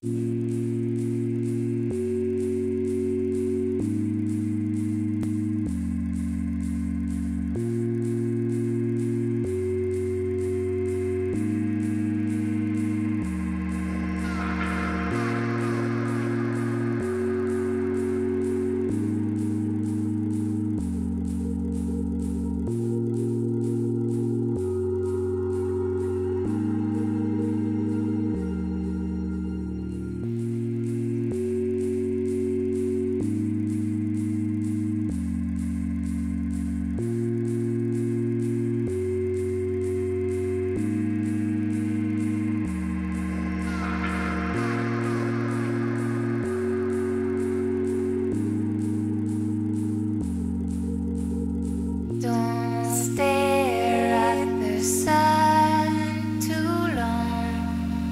Don't stare at the sun too long.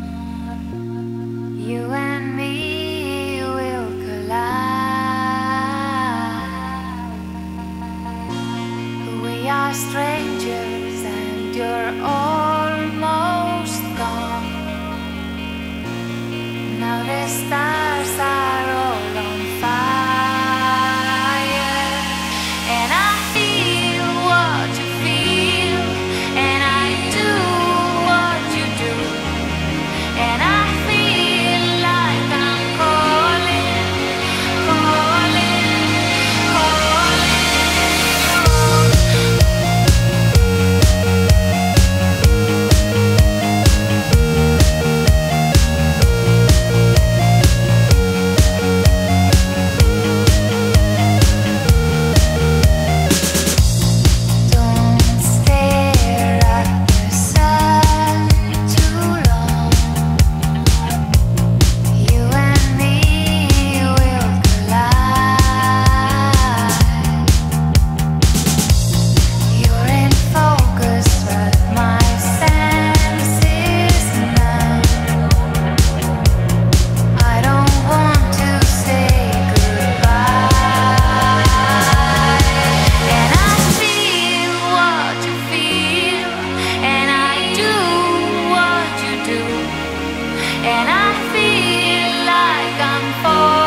You and me will collide. We are strangers and you're almost gone. Now the stars are all on fire, and I feel what you feel, and I do what you do, and I feel like I'm calling, calling, Don't stare at the sun too long. You and me will collide. You're in focus, but my senses numb. I don't want to say goodbye, and I feel what you feel, and I do what you do, and I feel like I'm falling.